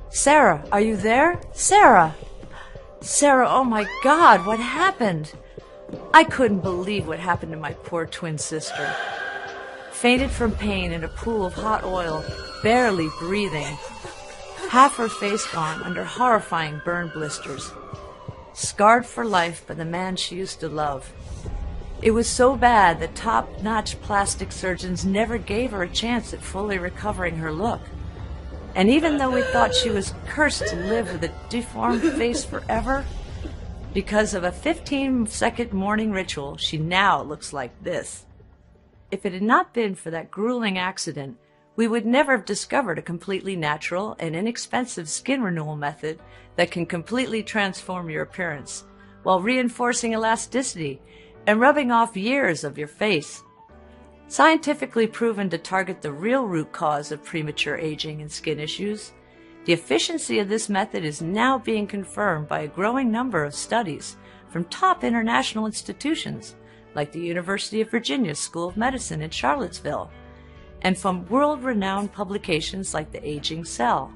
Sarah, are you there? Sarah! Sarah, oh my God, what happened? I couldn't believe what happened to my poor twin sister. Fainted from pain in a pool of hot oil, barely breathing. Half her face gone under horrifying burn blisters. Scarred for life by the man she used to love. It was so bad that top-notch plastic surgeons never gave her a chance at fully recovering her look. And even though we thought she was cursed to live with a deformed face forever, because of a 15-second morning ritual, she now looks like this. If it had not been for that grueling accident, we would never have discovered a completely natural and inexpensive skin renewal method that can completely transform your appearance while reinforcing elasticity and rubbing off years of your face. Scientifically proven to target the real root cause of premature aging and skin issues, the efficiency of this method is now being confirmed by a growing number of studies from top international institutions like the University of Virginia School of Medicine in Charlottesville, and from world-renowned publications like the Aging Cell.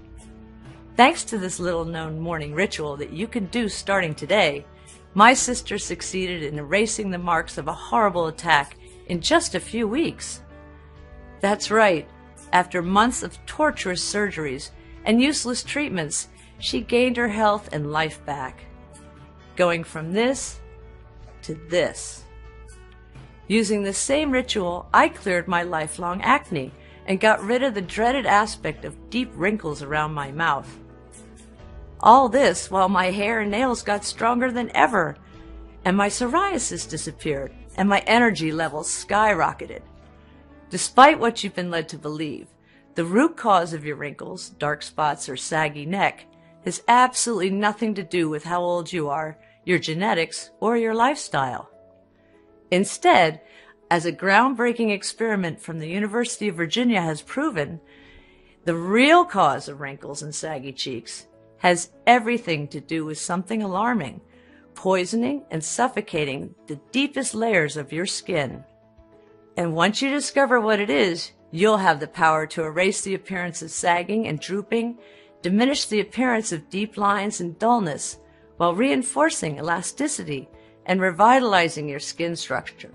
Thanks to this little-known morning ritual that you can do starting today, my sister succeeded in erasing the marks of a horrible attack in just a few weeks. That's right, after months of torturous surgeries and useless treatments, she gained her health and life back. Going from this to this. Using the same ritual, I cleared my lifelong acne and got rid of the dreaded aspect of deep wrinkles around my mouth. All this while my hair and nails got stronger than ever, and my psoriasis disappeared, and my energy levels skyrocketed. Despite what you've been led to believe, the root cause of your wrinkles, dark spots, or saggy neck has absolutely nothing to do with how old you are, your genetics, or your lifestyle. Instead, as a groundbreaking experiment from the University of Virginia has proven, the real cause of wrinkles and saggy cheeks has everything to do with something alarming, poisoning and suffocating the deepest layers of your skin. And once you discover what it is, you'll have the power to erase the appearance of sagging and drooping, diminish the appearance of deep lines and dullness, while reinforcing elasticity and revitalizing your skin structure.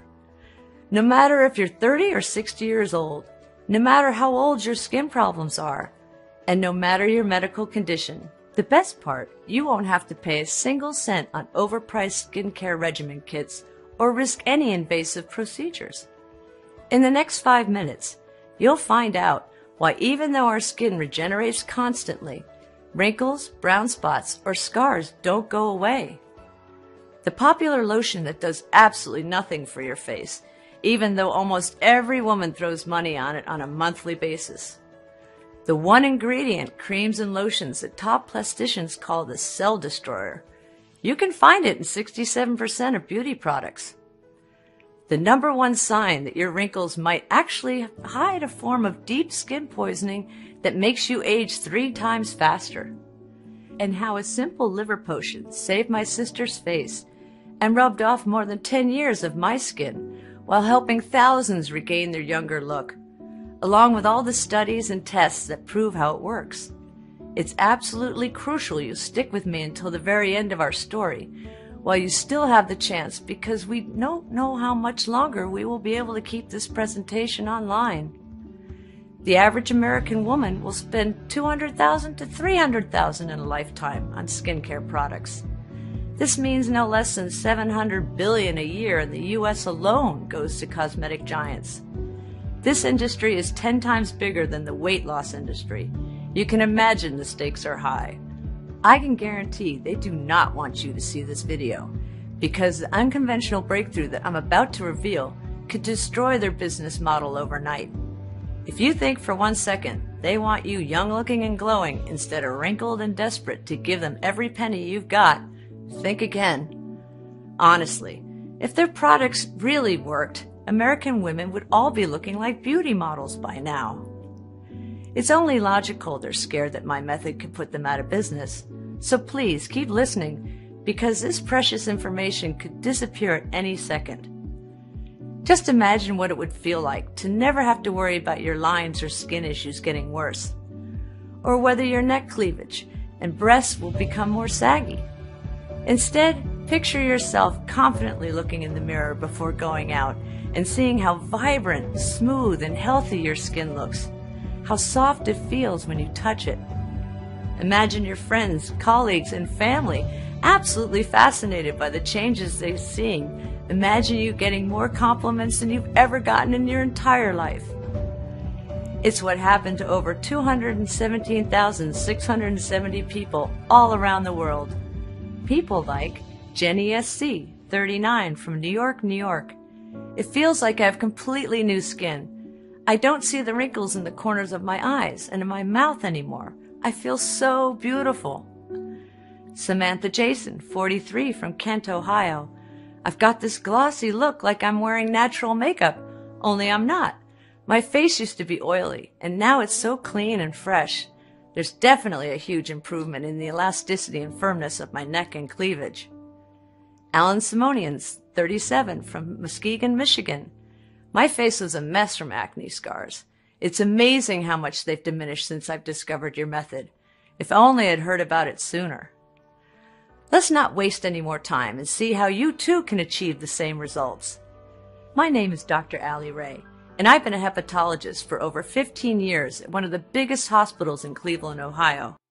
No matter if you're 30 or 60 years old, no matter how old your skin problems are, and no matter your medical condition, the best part, you won't have to pay a single cent on overpriced skincare regimen kits or risk any invasive procedures. In the next 5 minutes, you'll find out why even though our skin regenerates constantly, wrinkles, brown spots, or scars don't go away. The popular lotion that does absolutely nothing for your face, even though almost every woman throws money on it on a monthly basis. The one ingredient creams and lotions that top plasticians call the cell destroyer. You can find it in 67% of beauty products. The number one sign that your wrinkles might actually hide a form of deep skin poisoning that makes you age 3 times faster. And how a simple liver potion saved my sister's face and rubbed off more than 10 years of my skin while helping thousands regain their younger look, along with all the studies and tests that prove how it works. It's absolutely crucial you stick with me until the very end of our story, while you still have the chance, because we don't know how much longer we will be able to keep this presentation online. The average American woman will spend $200,000 to $300,000 in a lifetime on skincare products. This means no less than $700 billion a year in the U.S. alone goes to cosmetic giants. This industry is 10 times bigger than the weight loss industry. You can imagine the stakes are high. I can guarantee they do not want you to see this video, because the unconventional breakthrough that I'm about to reveal could destroy their business model overnight. If you think for 1 second they want you young looking and glowing instead of wrinkled and desperate to give them every penny you've got, think again. Honestly, if their products really worked, American women would all be looking like beauty models by now. It's only logical they're scared that my method could put them out of business. So please keep listening, because this precious information could disappear at any second. Just imagine what it would feel like to never have to worry about your lines or skin issues getting worse. or whether your neck cleavage and breasts will become more saggy. Instead, picture yourself confidently looking in the mirror before going out and seeing how vibrant, smooth, and healthy your skin looks, how soft it feels when you touch it. Imagine your friends, colleagues, and family absolutely fascinated by the changes they're seeing. Imagine you getting more compliments than you've ever gotten in your entire life. It's what happened to over 217,670 people all around the world. People like Jenny SC, 39, from New York, New York. It feels like I have completely new skin. I don't see the wrinkles in the corners of my eyes and in my mouth anymore. I feel so beautiful. Samantha Jason, 43, from Kent, Ohio. I've got this glossy look like I'm wearing natural makeup, only I'm not. My face used to be oily, and now it's so clean and fresh. There's definitely a huge improvement in the elasticity and firmness of my neck and cleavage. Alan Simonians, 37, from Muskegon, Michigan. My face was a mess from acne scars. It's amazing how much they've diminished since I've discovered your method. If only I'd heard about it sooner. Let's not waste any more time and see how you too can achieve the same results. My name is Dr. Allie Ray, and I've been a hepatologist for over 15 years at one of the biggest hospitals in Cleveland, Ohio.